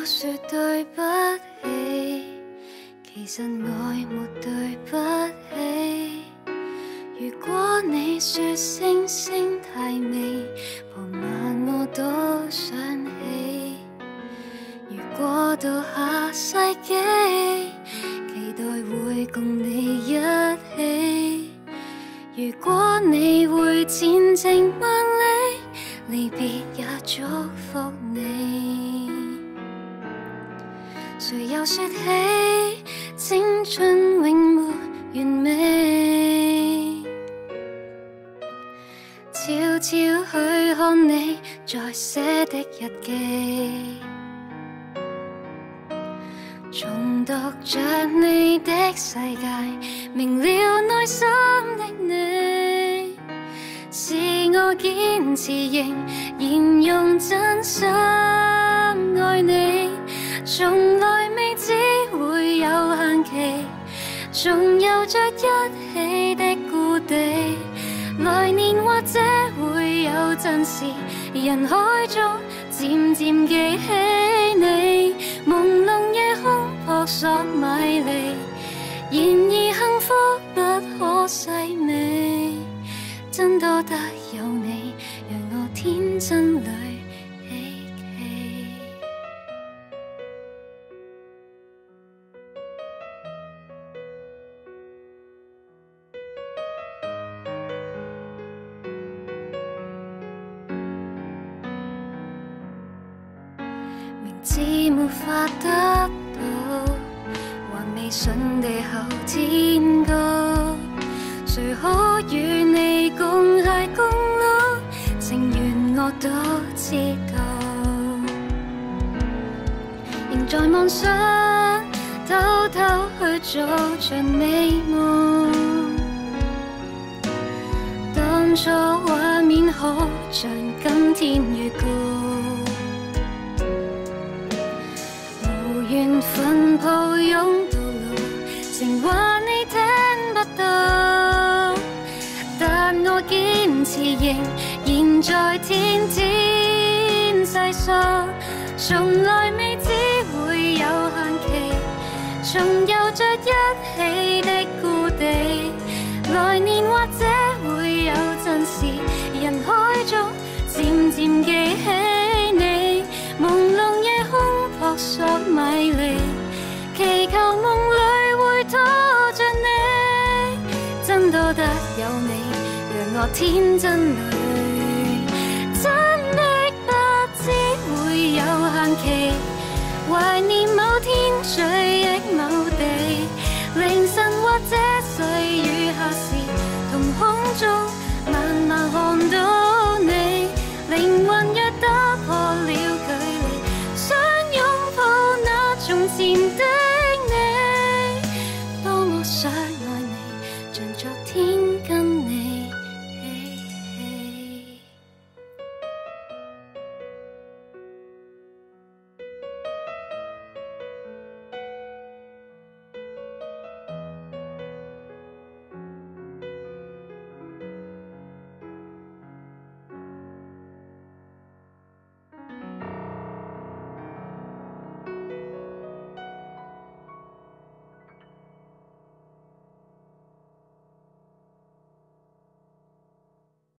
說對不起，其實愛沒對不起。如果你說星星太美，傍晚我都想起。如果到下世紀，期待會共你一起。如果你會前程萬里，離別也祝福你。誰又說起青春永沒完美？悄悄去看你在寫的日記，重讀着你的世界，明了內心的你，是我堅持仍用真心愛你。從來未只會有限期，仲有着一起的故地。來年或者會有陣時，人海中漸漸記起你，朦朧夜空撲朔迷離。然而幸福不可細味，真多得有你，讓我天真裏希冀。明知沒法得到，還未順地後天高，誰可與你共偕共老？情緣我都知道，仍在妄想偷偷去做着美夢。當初畫面好像今天預告，無緣分抱擁到老，情話你聽不到，但我堅持仍在天天細數，從來未只會有限期，仲有着一起的故地。來年或者會有陣時，人海中漸漸記起你，朦朧夜空撲朔迷離，祈求夢裏會拖着你，真多得有你，讓我天真裏真的不知會有限期，懷念某天追憶某地，凌晨或者細雨下時，瞳孔中慢慢看到你，靈魂若打破了距離，想擁抱那從前的